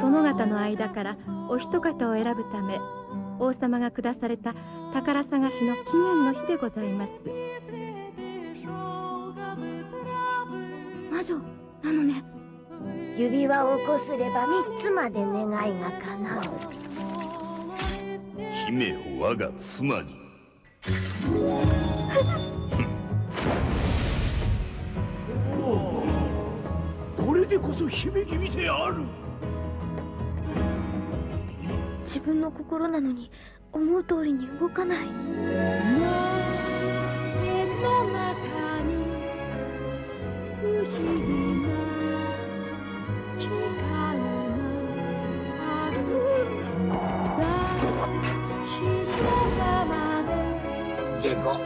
殿方の間からお一方を選ぶため、王様が下された宝探しの期限の日でございます。 魔女なのね。 指輪をこすれば3つまで願いが叶う。 姫を我が妻に。 これでこそ姫君である。 自分の心なのに思う通りに動かない。 下戸。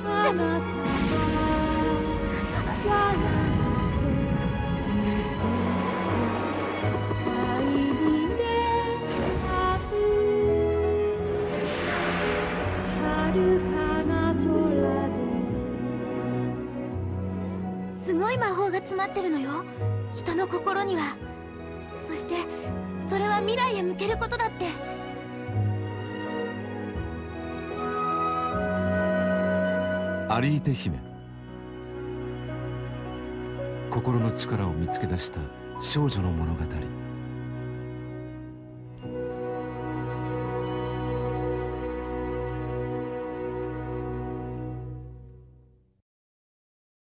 すごい魔法が詰まってるのよ、人の心には。そしてそれは未来へ向けることだって。 アリーテ姫、心の力を見つけ出した少女の物語。